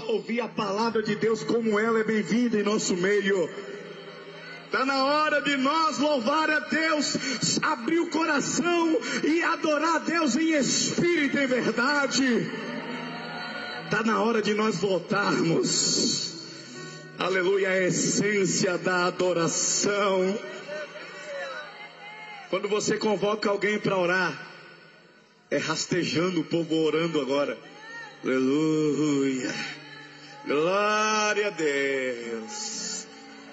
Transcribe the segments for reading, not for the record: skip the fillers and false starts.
ouvir a palavra de Deus como ela é bem-vinda em nosso meio. Está na hora de nós louvar a Deus, abrir o coração e adorar a Deus em espírito e em verdade. Está na hora de nós voltarmos, aleluia, a essência da adoração. Quando você convoca alguém para orar, é rastejando o povo orando agora. Aleluia, glória a Deus.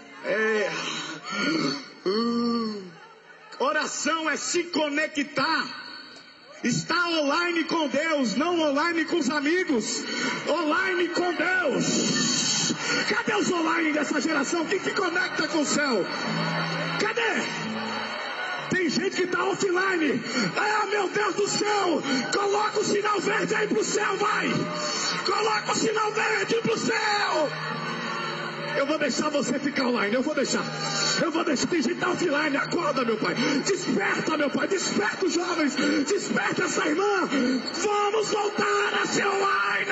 Oração é se conectar. Está online com Deus, não online com os amigos. Online com Deus. Cadê os online dessa geração? Quem se conecta com o céu? Cadê? Tem gente que está offline. Ah, meu Deus do céu. Coloca o sinal verde aí pro céu, vai. Coloca o sinal verde pro céu. Eu vou deixar você ficar online, eu vou deixar. Tem gente que está offline, acorda, meu pai. Desperta, meu pai, desperta os jovens. Desperta essa irmã. Vamos voltar a ser online.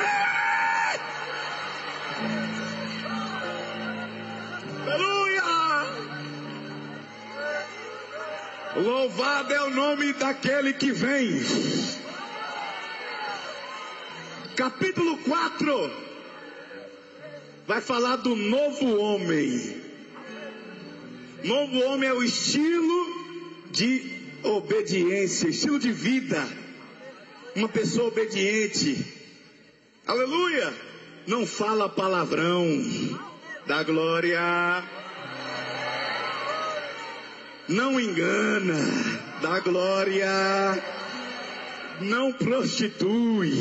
Aleluia. Louvado é o nome daquele que vem. Capítulo 4 vai falar do novo homem. Novo homem é o estilo de obediência, estilo de vida. Uma pessoa obediente. Aleluia. Não fala palavrão. Dá glória. Não engana. Dá glória. Não prostitui.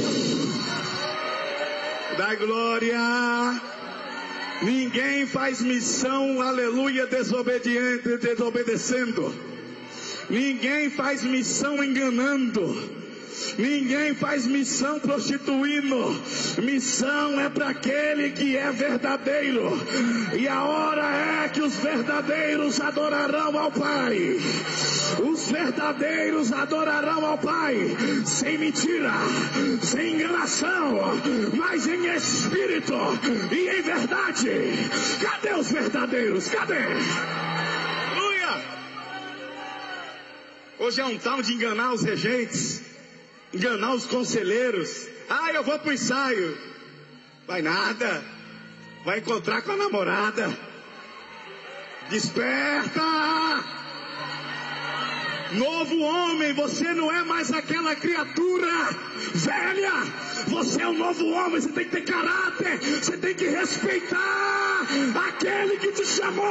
Dá glória. Ninguém faz missão, aleluia, desobedecendo. Ninguém faz missão enganando. Ninguém faz missão prostituindo. Missão é para aquele que é verdadeiro. E a hora é que os verdadeiros adorarão ao Pai. Os verdadeiros adorarão ao Pai. Sem mentira, sem enganação, mas em espírito e em verdade. Cadê os verdadeiros? Cadê? Aleluia! Hoje é um tal de enganar os regentes, enganar os conselheiros. Ah, eu vou pro ensaio. Vai nada. Vai encontrar com a namorada. Desperta! Novo homem, você não é mais aquela criatura velha. Você é um novo homem, você tem que ter caráter. Você tem que respeitar aquele que te chamou.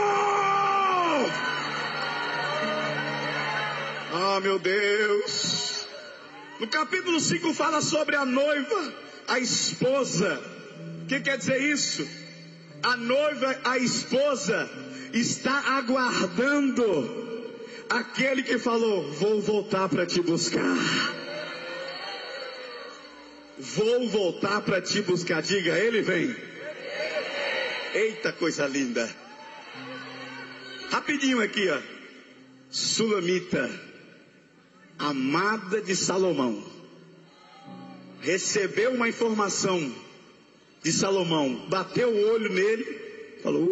Ah, meu Deus. No capítulo 5 fala sobre a noiva, a esposa. O que quer dizer isso? A noiva, a esposa, está aguardando aquele que falou: vou voltar para te buscar. Vou voltar para te buscar. Diga, ele vem. Eita, coisa linda. Rapidinho aqui, ó. Sulamita, amada de Salomão, recebeu uma informação de Salomão, bateu o olho nele, falou: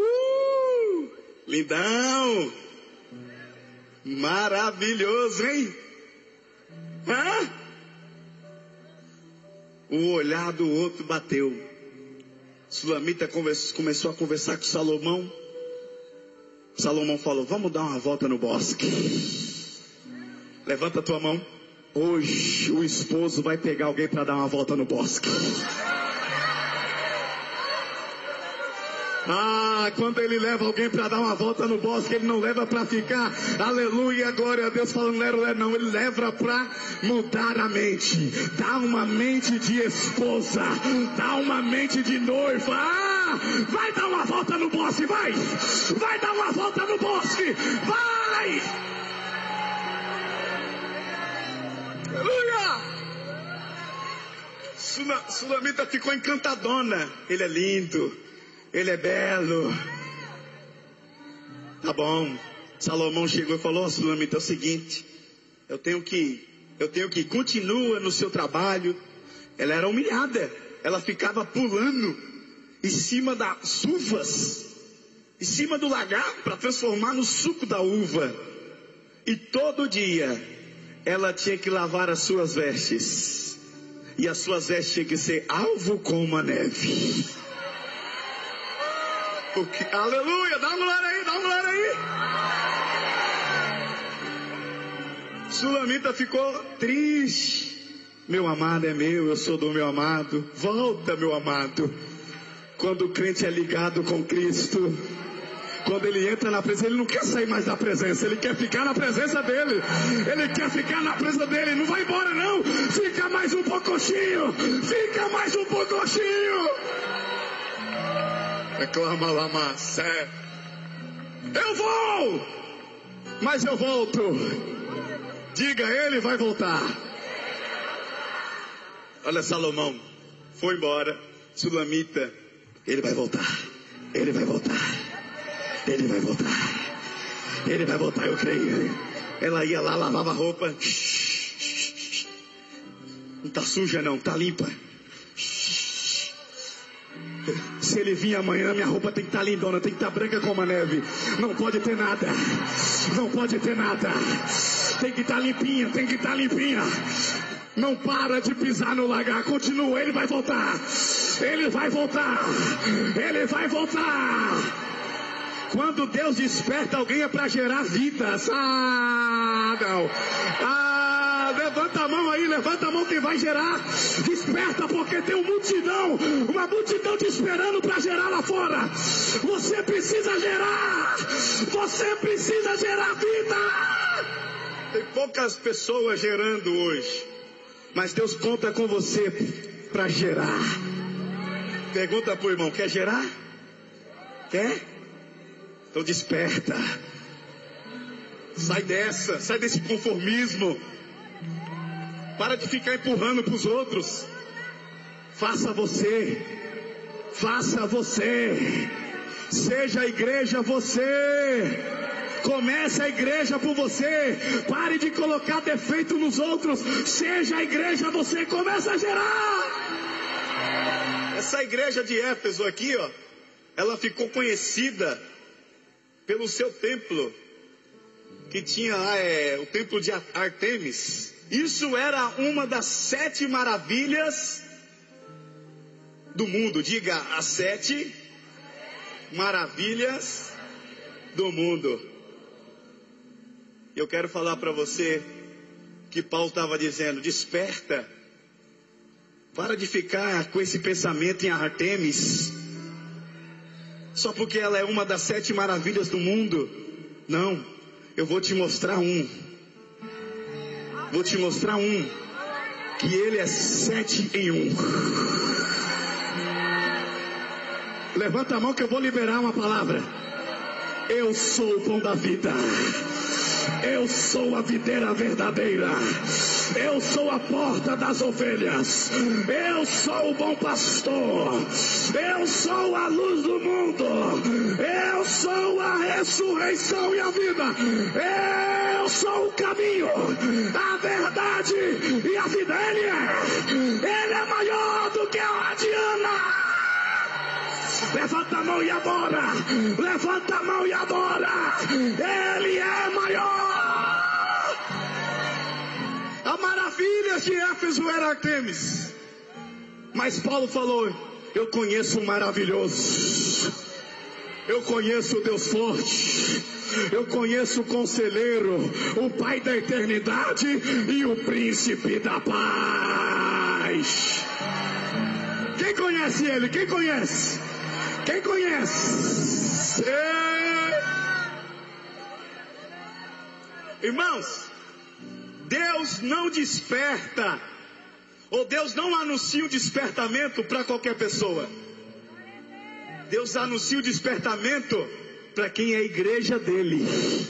lindão, maravilhoso, hein? Hã? O olhar do outro bateu. Sulamita começou a conversar com Salomão. Salomão falou: vamos dar uma volta no bosque. Levanta a tua mão. Hoje o esposo vai pegar alguém para dar uma volta no bosque. Ah, quando ele leva alguém para dar uma volta no bosque, ele não leva para ficar, aleluia, glória a Deus, falando não, ele leva para mudar a mente. Dá uma mente de esposa, dá uma mente de noiva. Ah, vai dar uma volta no bosque, vai dar uma volta no bosque, vai. Aleluia. Sulamita ficou encantadona. Ele é lindo, ele é belo. Tá bom. Salomão chegou e falou: Sulamita, é o seguinte, eu tenho que continua no seu trabalho. Ela era humilhada, ela ficava pulando em cima das uvas, em cima do lagar, para transformar no suco da uva. E todo dia ela tinha que lavar as suas vestes, e as suas vestes tinham que ser alvo como a neve. Aleluia, dá uma glória aí, dá uma glória aí. Sulamita ficou triste. Meu amado é meu, eu sou do meu amado. Volta, meu amado. Quando o crente é ligado com Cristo, quando ele entra na presença, ele não quer sair mais da presença, ele quer ficar na presença dele. Ele quer ficar na presença dele, não vai embora não. Fica mais um pouquinho, fica mais um pouquinho. Reclama lá, Macé. Eu vou, mas eu volto. Diga, ele vai voltar. Olha, Salomão foi embora. Sulamita, ele vai voltar. Ele vai voltar. Ele vai voltar. Ele vai voltar, eu creio. Ela ia lá, lavava a roupa. Não tá suja não, tá limpa. Se ele vir amanhã, minha roupa tem que estar lindona, tem que estar branca como a neve. Não pode ter nada. Não pode ter nada. Tem que estar limpinha, tem que estar limpinha. Não para de pisar no lagar, continua, ele vai voltar. Ele vai voltar. Ele vai voltar. Quando Deus desperta alguém é para gerar vidas. Ah, não. Ah, levanta a mão aí, levanta a mão quem vai gerar. Desperta porque tem uma multidão te esperando para gerar lá fora. Você precisa gerar. Você precisa gerar vida. Tem poucas pessoas gerando hoje, mas Deus conta com você para gerar. Pergunta pro irmão, quer gerar? Quer? Então desperta. Sai dessa, sai desse conformismo. Para de ficar empurrando para os outros. Faça você. Faça você. Seja a igreja você. Comece a igreja por você. Pare de colocar defeito nos outros. Seja a igreja você. Comece a gerar. Essa igreja de Éfeso aqui, ó, ela ficou conhecida pelo seu templo, que tinha lá o templo de Artemis. Isso era uma das 7 maravilhas do mundo. Diga, as 7 maravilhas do mundo. Eu quero falar para você que Paulo estava dizendo, desperta. Para de ficar com esse pensamento em Artemis, só porque ela é uma das 7 maravilhas do mundo. Não, eu vou te mostrar um. Vou te mostrar um, que ele é 7 em 1. Levanta a mão que eu vou liberar uma palavra. Eu sou o pão da vida. Eu sou a videira verdadeira. Eu sou a porta das ovelhas. Eu sou o bom pastor. Eu sou a luz do mundo. Eu sou a ressurreição e a vida. Eu sou o caminho, a verdade e a vida. Ele é maior do que a Diana. Levanta a mão e adora. Levanta a mão e adora. Ele é maior. A maravilha de Éfeso era Artemis. Mas Paulo falou, eu conheço o maravilhoso. Eu conheço o Deus forte. Eu conheço o conselheiro, o Pai da eternidade e o príncipe da paz. Quem conhece ele? Quem conhece? Quem conhece? Irmãos, Deus não desperta, ou Deus não anuncia o despertamento para qualquer pessoa. Deus anuncia o despertamento para quem é a igreja dele.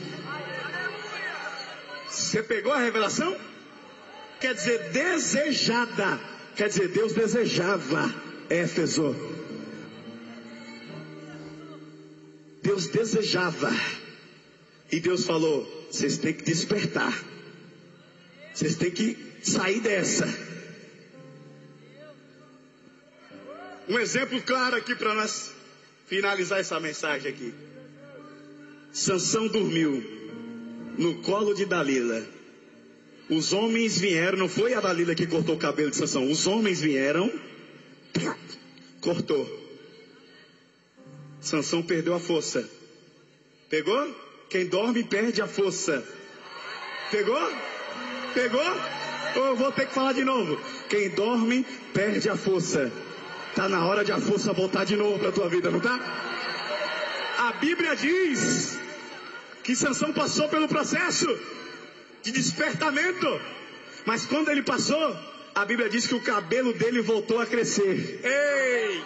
Você pegou a revelação? Quer dizer, desejada. Quer dizer, Deus desejava Éfeso. Deus desejava. E Deus falou, vocês têm que despertar. Vocês têm que sair dessa. Um exemplo claro aqui para nós finalizar essa mensagem aqui. Sansão dormiu no colo de Dalila. Os homens vieram, não foi a Dalila que cortou o cabelo de Sansão. Os homens vieram, cortou. Sansão perdeu a força. Pegou? Quem dorme perde a força. Pegou? Pegou? Ou eu vou ter que falar de novo? Quem dorme perde a força. Está na hora de a força voltar de novo para a tua vida, não tá? A Bíblia diz que Sansão passou pelo processo de despertamento. Mas quando ele passou, a Bíblia diz que o cabelo dele voltou a crescer. Ei!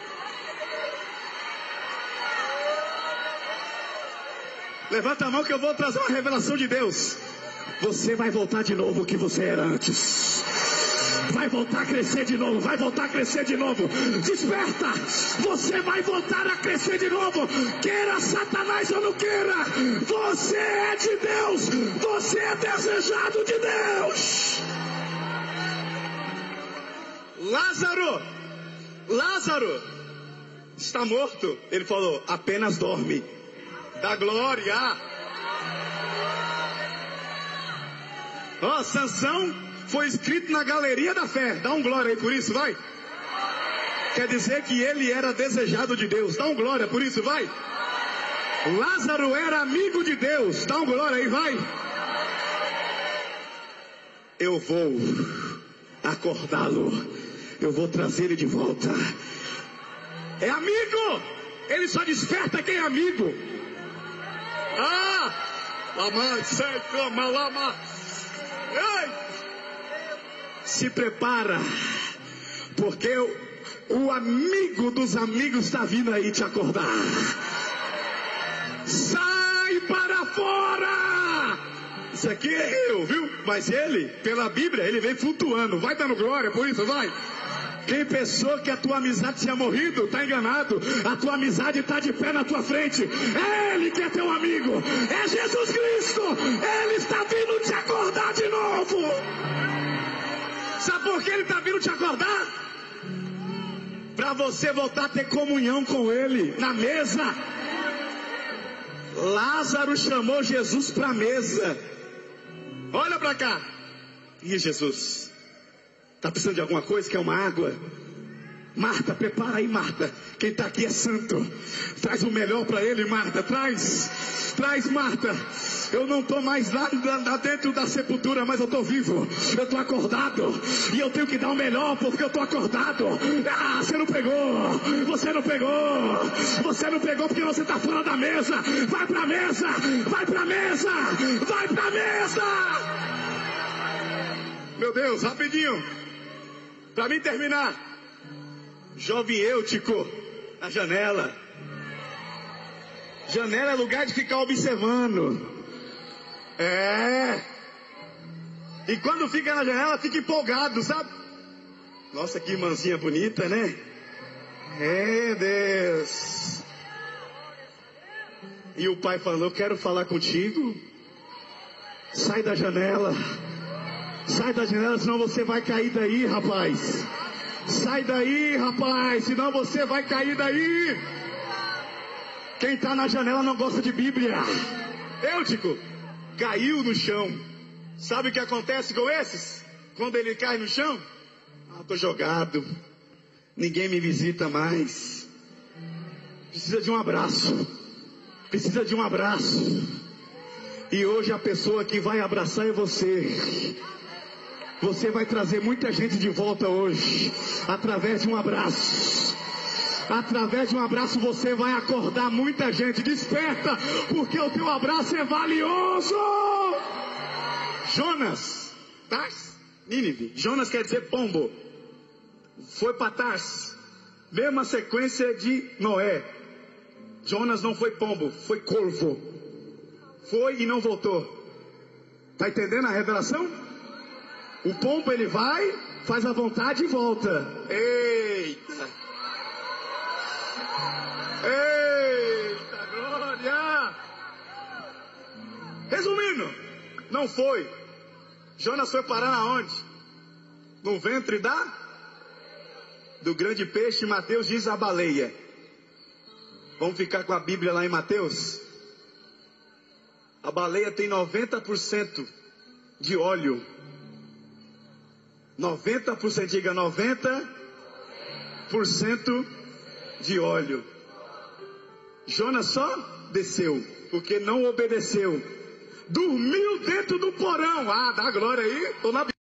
Levanta a mão que eu vou trazer uma revelação de Deus. Você vai voltar de novo o que você era antes. Vai voltar a crescer de novo, vai voltar a crescer de novo. Desperta! Você vai voltar a crescer de novo. Queira Satanás ou não queira, você é de Deus. Você é desejado de Deus. Lázaro está morto. Ele falou, apenas dorme. Da glória. Ó, Sansão foi escrito na galeria da fé. Dá um glória aí por isso, vai. Quer dizer que ele era desejado de Deus. Dá um glória por isso, vai. Lázaro era amigo de Deus. Dá um glória aí, vai. Eu vou acordá-lo. Eu vou trazer ele de volta. É amigo. Ele só desperta quem é amigo. Se prepara, porque o amigo dos amigos está vindo aí te acordar. Sai para fora! Isso aqui é eu, viu? Mas ele, pela Bíblia, ele vem flutuando. Vai dando glória por isso, vai. Quem pensou que a tua amizade tinha morrido, está enganado. A tua amizade está de pé na tua frente. É Ele que é teu amigo. É Jesus Cristo. Ele está vindo te acordar de novo. Sabe por que Ele está vindo te acordar? Para você voltar a ter comunhão com Ele na mesa. Lázaro chamou Jesus para a mesa. Olha para cá. E Jesus, está precisando de alguma coisa? Quer uma água? Marta, prepara aí, Marta. Quem está aqui é santo. Traz o melhor para ele, Marta. Traz, Marta. Eu não estou mais lá dentro da sepultura, mas eu estou vivo. Eu estou acordado. E eu tenho que dar o melhor porque eu estou acordado. Ah, você não pegou. Você não pegou. Você não pegou porque você está fora da mesa. Vai para a mesa. Vai para a mesa. Vai para a mesa. Meu Deus, rapidinho. Para mim terminar. Jovem Eutico, na janela. Janela é lugar de ficar observando. É. E quando fica na janela, fica empolgado, sabe? Nossa, que irmãzinha bonita, né? É, Deus. E o pai falou, quero falar contigo. Sai da janela. Sai da janela, senão você vai cair daí, rapaz. Sai daí, rapaz, senão você vai cair daí. Quem está na janela não gosta de Bíblia. Eutico caiu no chão. Sabe o que acontece com esses? Quando ele cai no chão? Estou jogado. Ninguém me visita mais. Precisa de um abraço. Precisa de um abraço. E hoje a pessoa que vai abraçar é você. Você vai trazer muita gente de volta hoje, através de um abraço. Através de um abraço você vai acordar muita gente. Desperta, porque o teu abraço é valioso. Jonas, Tars, Nínive. Jonas quer dizer pombo. Foi para Tars. Mesma sequência de Noé. Jonas não foi pombo, foi corvo. Foi e não voltou. Está entendendo a revelação? O pombo ele vai, faz a vontade e volta. Eita! Eita, glória! Resumindo, não foi. Jonas foi parar aonde? No ventre do grande peixe, Mateus diz a baleia. Vamos ficar com a Bíblia lá em Mateus? A baleia tem 90% de óleo. 90%, diga 90% de óleo. Jonas só desceu, porque não obedeceu. Dormiu dentro do porão. Ah, dá glória aí, estou na Bíblia.